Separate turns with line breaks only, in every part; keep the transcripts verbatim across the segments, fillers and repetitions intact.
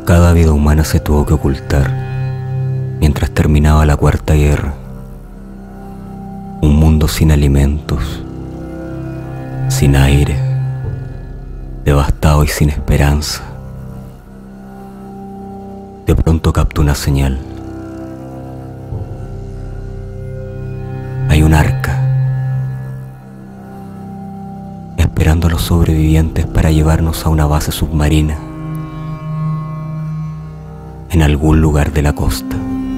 Cada vida humana se tuvo que ocultar mientras terminaba la Cuarta Guerra. Un mundo sin alimentos, sin aire, devastado y sin esperanza. De pronto captó una señal. Hay un arca esperando a los sobrevivientes para llevarnos a una base submarina en algún lugar de la costa.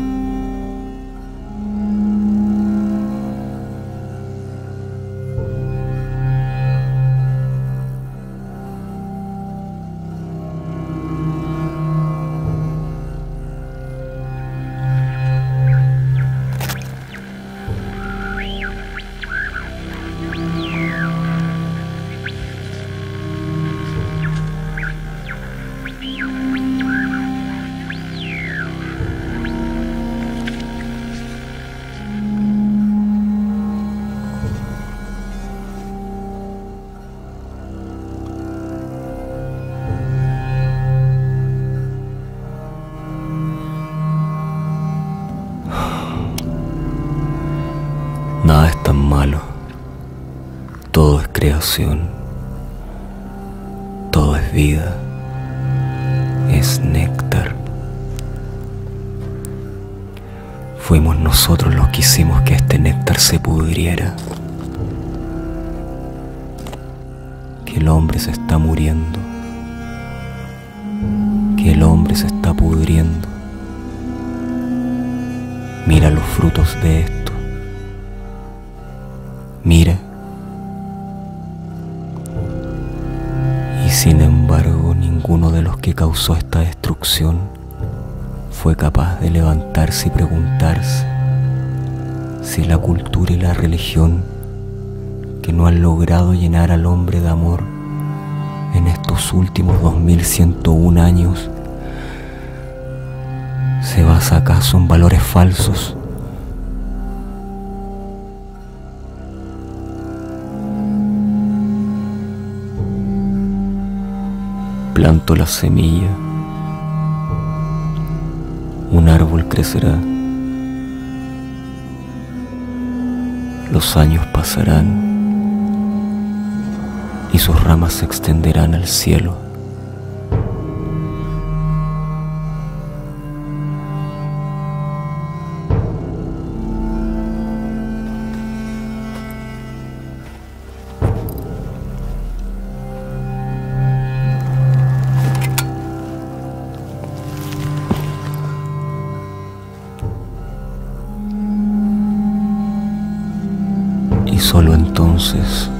Nada es tan malo, todo es creación, todo es vida, es néctar. Fuimos nosotros los que hicimos que este néctar se pudriera, que el hombre se está muriendo, que el hombre se está pudriendo. Mira los frutos de esto. Mira, y sin embargo ninguno de los que causó esta destrucción fue capaz de levantarse y preguntarse si la cultura y la religión que no han logrado llenar al hombre de amor en estos últimos dos mil ciento uno años se basa acaso en valores falsos. Planto la semilla, un árbol crecerá, los años pasarán y sus ramas se extenderán al cielo. Y solo entonces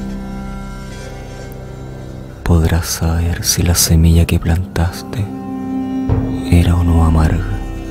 podrás saber si la semilla que plantaste era o no amarga.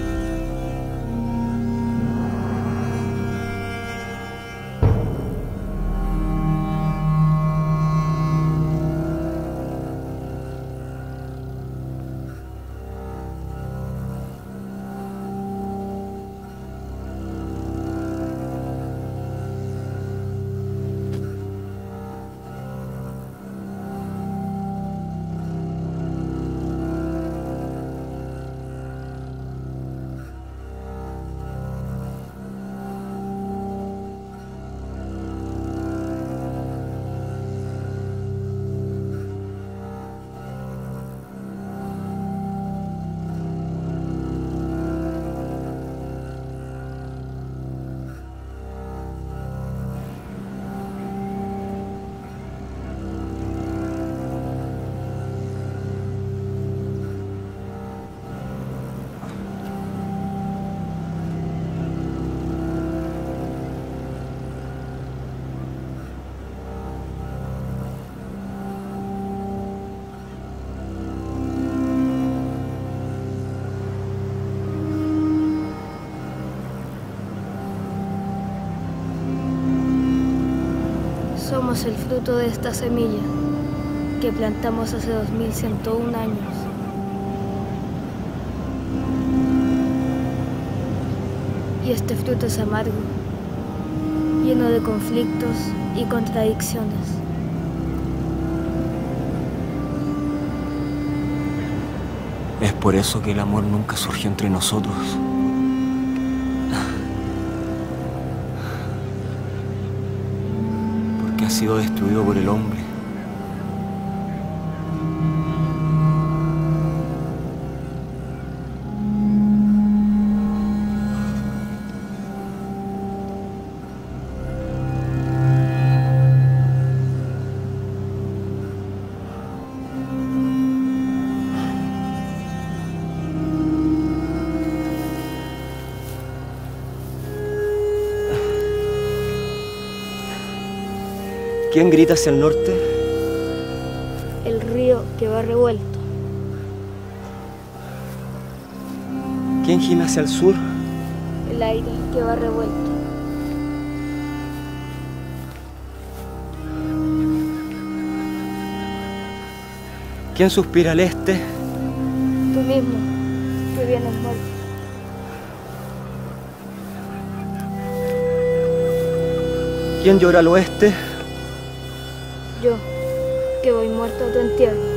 Somos el fruto de esta semilla que plantamos hace dos mil ciento uno años. Y este fruto es amargo, lleno de conflictos y contradicciones.
Es por eso que el amor nunca surgió entre nosotros. Porque ha sido destruido por el hombre. ¿Quién grita hacia el norte?
El río que va revuelto.
¿Quién gime hacia el sur?
El aire que va revuelto.
¿Quién suspira al este?
Tú mismo, que vienes muerto.
¿Quién llora al oeste?
Yo, que voy muerto a tu entierro.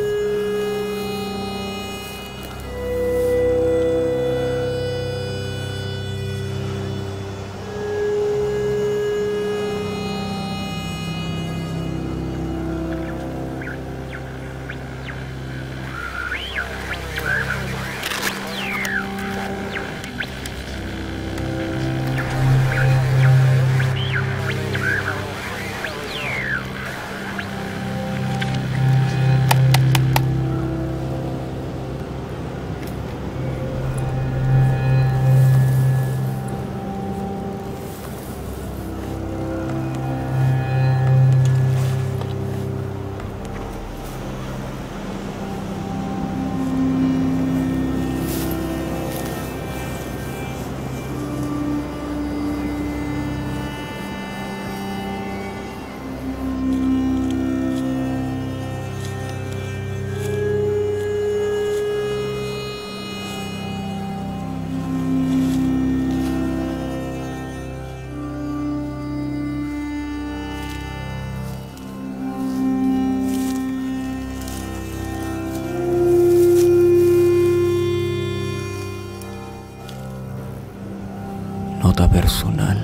Nota personal.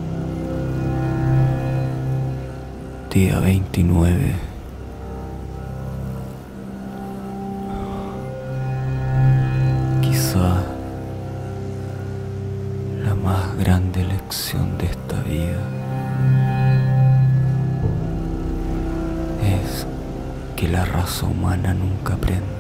Día veintinueve. Quizá la más grande lección de esta vida es que la raza humana nunca aprende.